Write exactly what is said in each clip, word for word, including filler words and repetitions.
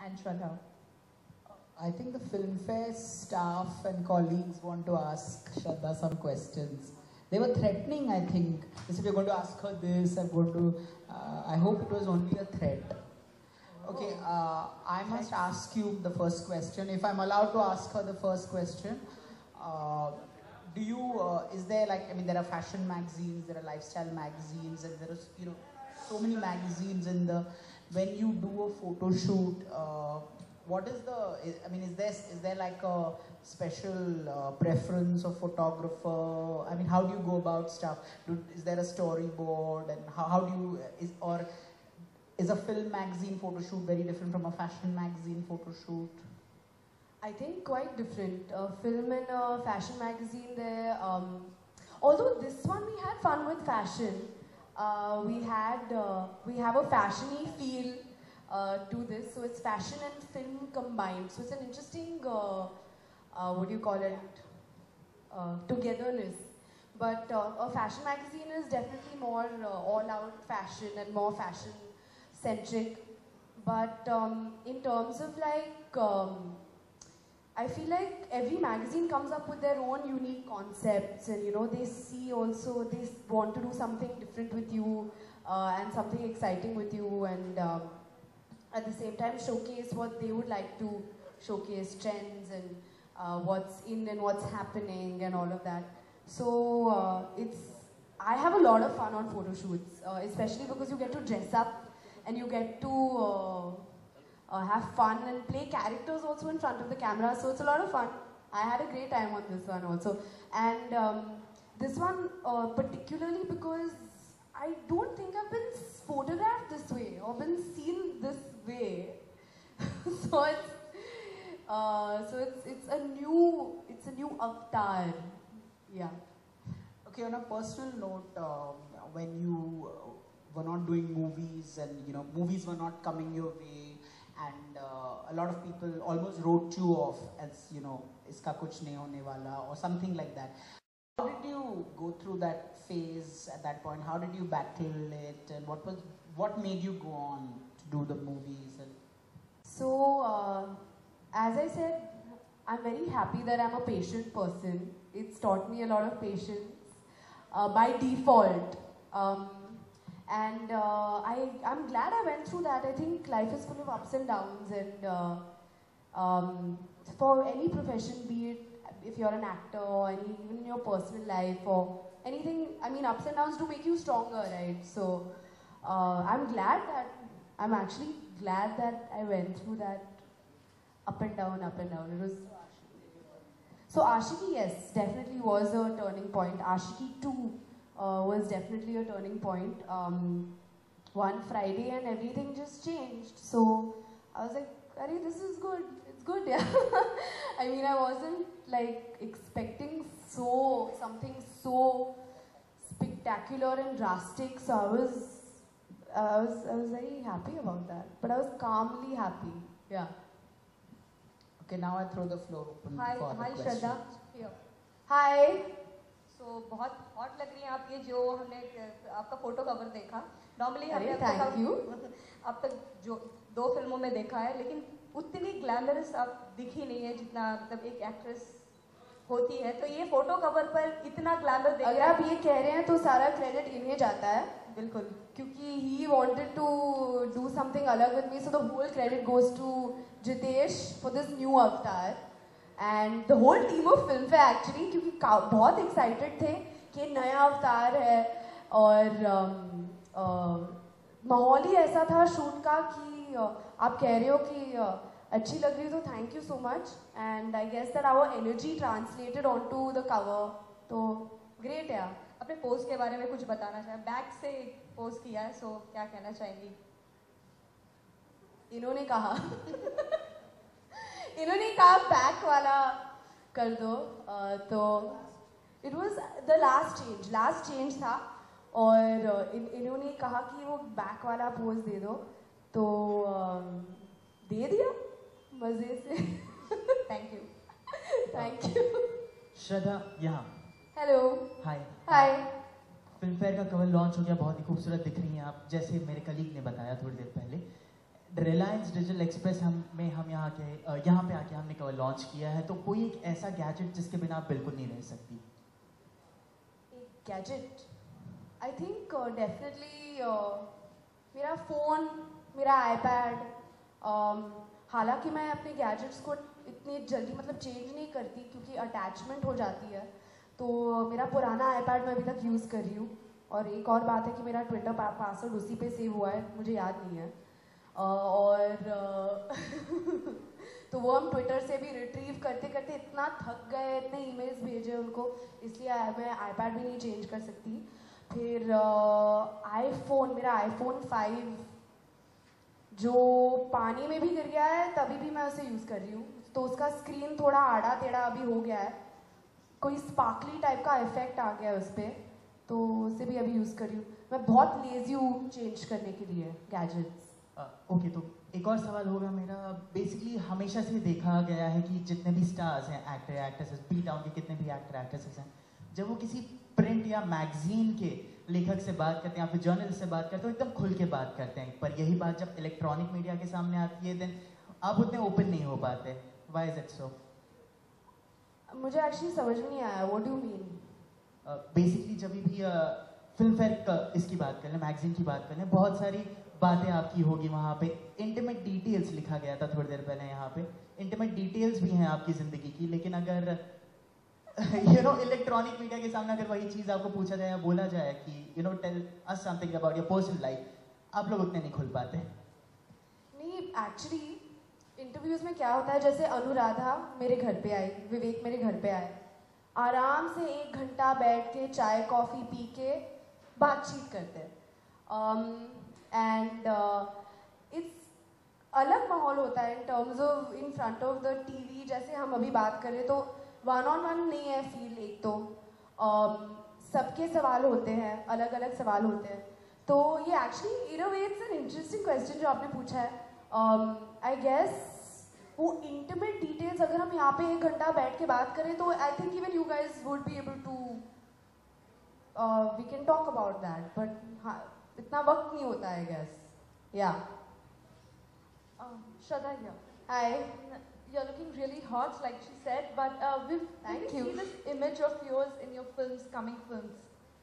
and Shraddha. I think the FILMFARE staff and colleagues want to ask Shraddha some questions. They were threatening, I think. They said, we're going to ask her this, I'm going to... Uh, I hope it was only a threat. Okay, uh, I must ask you the first question. If I'm allowed to ask her the first question, uh, do you, uh, is there like, I mean, there are fashion magazines, there are lifestyle magazines, and there are, you know, so many magazines in the, when you do a photo shoot, uh, what is the, I mean, is there, is there like a special uh, preference of photographer? I mean, how do you go about stuff? Do, is there a storyboard, and how, how do you, is, or is a film magazine photo shoot very different from a fashion magazine photo shoot? I think quite different. Uh, film and uh, fashion magazine there. Um, although this one we had fun with fashion. Uh, we had, uh, we have a fashion-y feel uh, to this. So it's fashion and film combined. So it's an interesting, uh, uh, what do you call it, uh, togetherness. But uh, a fashion magazine is definitely more uh, all-out fashion and more fashion-centric. But um, in terms of like, um, I feel like every magazine comes up with their own unique concepts, and you know, they see also, they want to do something different with you uh, and something exciting with you, and um, at the same time showcase what they would like to showcase, trends and uh, what's in and what's happening and all of that. So uh, it's, I have a lot of fun on photo shoots, uh, especially because you get to dress up and you get to uh, Uh, have fun and play characters also in front of the camera, so it's a lot of fun. I had a great time on this one also, and um, this one uh, particularly because I don't think I've been photographed this way or been seen this way. so it's uh, so it's it's a new it's a new avatar, yeah. Okay, on a personal note, um, when you uh, were not doing movies and you know movies were not coming your way, and uh, a lot of people almost wrote you off as, you know, iska kuch nahi hone wala or something like that. How did you go through that phase at that point? How did you battle it, and what was what made you go on to do the movies? And so uh, as I said, I'm very happy that I'm a patient person. It's taught me a lot of patience uh, by default. Um, And uh, I, I'm glad I went through that. I think life is full of ups and downs, and uh, um, for any profession, be it if you're an actor or any, even in your personal life or anything, I mean, ups and downs do make you stronger, right? So uh, I'm glad that, I'm actually glad that I went through that up and down, up and down. It was, so Ashiki, yes, definitely was a turning point. Ashiki two. Uh, was definitely a turning point. Um, one Friday and everything just changed. So I was like, Arey, this is good. It's good, yeah. I mean, I wasn't like expecting so something so spectacular and drastic. So I was, uh, I was, I was very happy about that. But I was calmly happy, yeah. okay, now I throw the floor open Hi, for hi, the questions. Shraddha. Here. Hi. So बहुत hot लग रही हैं आप, ये जो हमने आपका photo cover देखा. नॉर्मली हमने थैंक यू अब तक जो दो फिल्मों में देखा है, लेकिन उतनी ग्लैमरस आप दिख ही नहीं है जितना मतलब एक एक्ट्रेस होती है. तो ये फोटो कवर पर इतना ग्लैमर देख, अगर आप ये कह रहे हैं तो सारा क्रेडिट इन्हें जाता है. बिल्कुल, क्योंकि he wanted to do something अलग with me, so the whole credit goes to Jitesh for this new avatar. And the whole team of FILMFARE actually, क्योंकि बहुत excited थे कि नया अवतार है, और um, uh, माहौल ही ऐसा था शूट का कि uh, आप कह रहे हो कि uh, अच्छी लग रही, तो thank you so much. And I guess that our energy translated on to the cover, तो ग्रेट है. अपने पोज के बारे में कुछ बताना चाहें? बैक से पोज किया है, सो क्या कहना चाहेंगी? इन्होंने कहा इन्होंने कहा बैक वाला कर दो, uh, तो it was the last change last change था, और uh, इन, इन्होंने कहा कि वो बैक वाला पोज दे दो, तो uh, दे दिया मजे से. Thank you. Thank you. Shraddha यहाँ. हेलो. हाय. हाय. फिल्मफेयर का कवर लॉन्च हो गया, बहुत ही खूबसूरत दिख रही हैं आप, जैसे मेरे कलीग ने बताया थोड़ी देर पहले. रिलायंस डिजिटल एक्सप्रेस हम में हम यहाँ के अ, यहाँ पे आके हमने लॉन्च किया है, तो कोई एक ऐसा गैजेट जिसके बिना आप बिल्कुल नहीं रह सकती? एक गैजेट, आई थिंक डेफिनेटली मेरा फ़ोन, मेरा आईपैड। हालांकि मैं अपने गैजेट्स को इतनी जल्दी मतलब चेंज नहीं करती क्योंकि अटैचमेंट हो जाती है, तो मेरा पुराना आईपैड मैं अभी तक यूज़ कर रही हूँ। और एक और बात है कि मेरा ट्विटर पा, पासवर्ड उसी पे सेव हुआ है, मुझे याद नहीं है। uh, और uh, तो वो हम ट्विटर से भी रिट्रीव करते करते इतना थक गए, इतने ईमेल्स भेजे उनको, इसलिए मैं आईपैड भी नहीं चेंज कर सकती। फिर आईफोन uh, मेरा आईफोन फाइव जो पानी में भी गिर गया है तभी भी मैं उसे यूज़ कर रही हूँ, तो उसका स्क्रीन थोड़ा आड़ा टेढ़ा अभी हो गया है, कोई स्पार्कली टाइप का इफेक्ट आ गया है उस पर, तो उसे भी अभी यूज़ कर रही हूँ। मैं बहुत लेजी हूँ चेंज करने के लिए गैजेट्स। ओके, तो एक और सवाल होगा मेरा। बेसिकली हमेशा से देखा गया है कि जितने भी स्टार्स हैं, एक्टर एक्ट्रेसेस, बी टाउन के कितने भी एक्टर एक्ट्रेसेस हैं, जब वो किसी प्रिंट या मैगजीन के लेखक से बात करते हैं या फिर जर्नलिस्ट से बात करते हैं, एकदम खुल के बात करते हैं। पर यही बात जब इलेक्ट्रॉनिक मीडिया के सामने आती है, देन आप उतने ओपन नहीं हो पाते। Why is it so? मुझे एक्चुअली समझ में नहीं आया, what do you mean? Basically जब भी फिल्म फेयर इसकी बात कर लें, मैगजीन की बात कर लें, बहुत सारी बातें आपकी होगी वहाँ पे। इंटीमेट डिटेल्स लिखा गया था थोड़ी देर पहले यहाँ पे, इंटीमेट डिटेल्स भी हैं आपकी ज़िंदगी की, लेकिन अगर यू नो इलेक्ट्रॉनिक मीडिया के सामने अगर वही चीज़ आपको पूछा जाए या बोला जाए कि you know tell us something about your personal life, आप लोग उतने नहीं खुल पाते। नहीं, एक्चुअली इंटरव्यूज में क्या होता है, जैसे अनुराधा मेरे घर पे आई, विवेक मेरे घर पे आए, आराम से एक घंटा बैठ के चाय कॉफ़ी पी के बातचीत करते हैं, एंड इट्स अलग माहौल होता है in terms of in front of the TV. जैसे हम अभी बात करें तो वन ऑन वन नहीं है फील, एक तो um, सबके सवाल होते हैं, अलग अलग सवाल होते हैं, तो ये actually in a way it's an interesting question जो आपने पूछा है। आई um, गेस वो इंटीमेट डिटेल्स अगर हम यहाँ पे एक घंटा बैठ के बात करें तो I think even you guys would be able to we can talk about that, but हाँ इतना वक्त नहीं होता है गैस। या Shraddha here. Hi, You're looking really hot, like she said, but uh, we've, Thank did you. you see this image of yours in your films, coming films?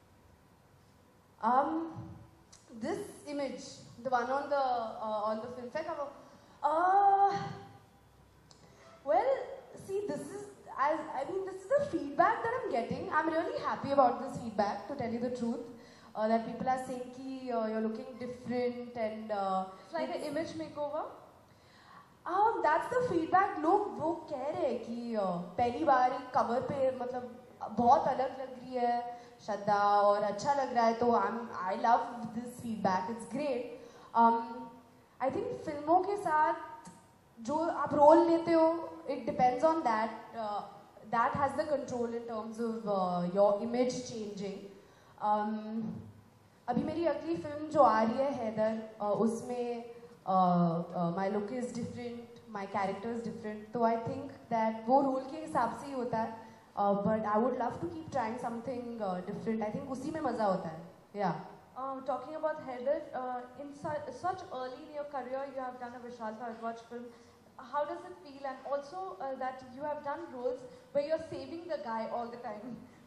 um, this image, the one on the uh, on the FILMFARE cover. Uh, well, see, this is I I mean this is the feedback that I'm getting. I'm really happy about this feedback, to tell you the truth. Uh, that people are saying ki uh, you're looking different and uh, It's like an image makeover. um, that's the feedback. लोग वो कह रहे हैं कि uh, पहली बार एक cover पे मतलब बहुत अलग लग रही है श्रद्धा और अच्छा लग रहा है, तो I'm I love this feedback. It's great. Um, I think फिल्मों के साथ जो आप रोल लेते हो, it depends on that. Uh, that has the control in terms of uh, your image changing. Um, अभी मेरी अगली फिल्म जो आ रही है हैदर, uh, उसमें my look is different, my character is different, तो आई थिंक दैट वो रोल के हिसाब से ही होता है, but I would love to keep trying something different. I think उसी में मज़ा होता है। या Uh, talking about Heather, uh, in su such early in your career, you have done a Vishal Bharadwaj film. How does it feel? And also uh, that you have done roles where you're saving the guy all the time.